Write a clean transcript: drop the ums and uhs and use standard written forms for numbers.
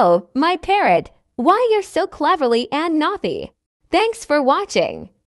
Oh, my parrot, why you're so cleverly and naughthy. Thanks for watching.